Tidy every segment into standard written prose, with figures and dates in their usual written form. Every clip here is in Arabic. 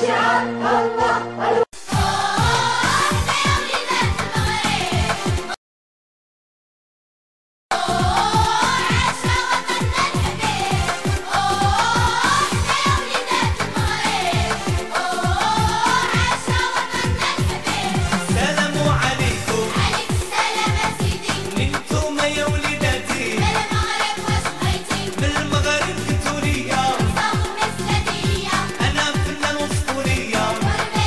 بالمغرب كنتو ليا أنا فنان وسطورية.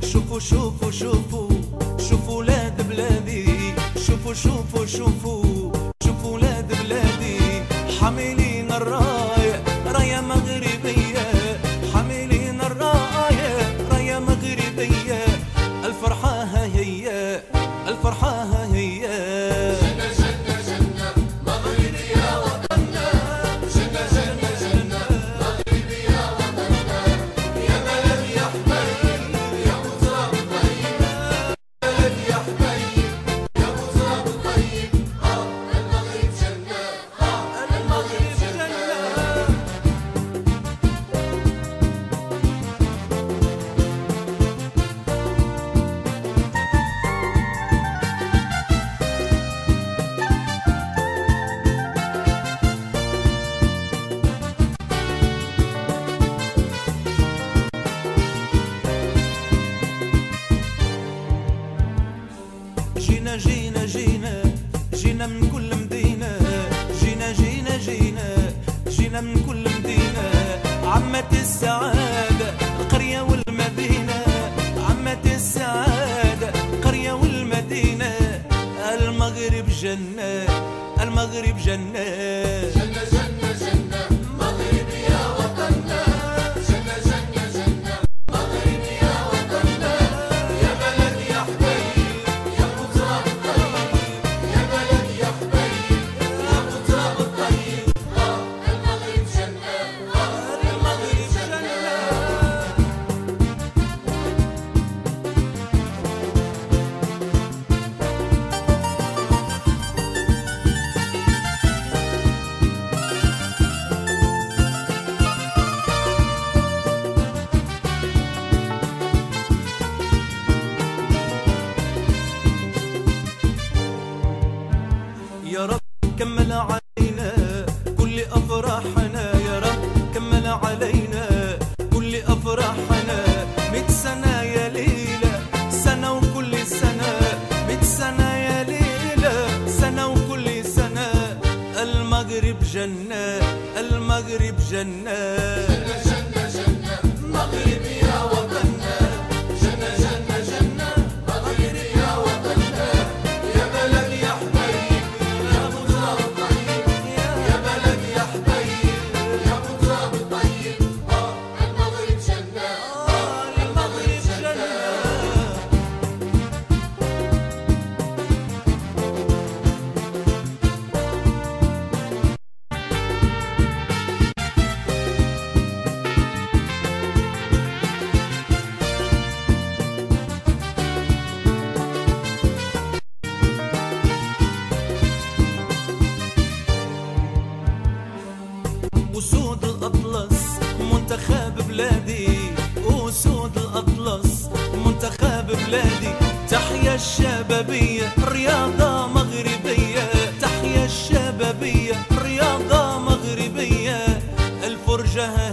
شوفوا شوفوا شوفوا شوفوا ولاد بلادي، شوفوا شوفوا شوفوا شوفوا ولاد بلادي، حاملين الراية راية مغربية، حاملين الراية راية مغربية، الفرحة ها هي، الفرحة ها هي. جنة جنة جنة مغربي يا وطننا، جنة جنة جنة مغربي يا وطننا، يا بلد يا حبايب يا ابو تراب الطيب، بلد يا حبايب يا ابو تراب الطيب، المغرب جنة، المغرب جنة. جينا جينا جينا جينا من كل مدينة، جينا جينا جينا جينا من كل مدينة، عمت السعادة القرية والمدينة، عمت السعادة القرية والمدينة، المغرب جنة، المغرب جنة. جنة جنة جنة مغربي يا وطننا، جنة جنة جنة مغربي يا وطننا، يا بلد يا حبايب يا ابو تراب الطيب، يا بلد يا حبايب يا ابو تراب الطيب، المغرب جنة، المغرب جنة. يا رب كمل علينا كل أفراحنا، يا رب كمل علينا كل أفراحنا، 100 سنة يا ليلة سنة وكل سنة، 100 سنة يا ليلة سنة وكل سنة، المغرب جنة، المغرب جنة. جنة جنة جنة مغربي يا وطننا، جنة جنة جنة مغربي يا وطننا، يا بلد يا حبايب يا ابو تراب الطيب، يا بلد يا حبايب يا ابو تراب الطيب، المغرب جنة، المغرب جنة. أسود الأطلس منتخب بلادي، أسود الأطلس منتخب بلادي، تحيا الشبابية رياضة مغربية، تحيا الشبابية رياضة مغربية، الفرجة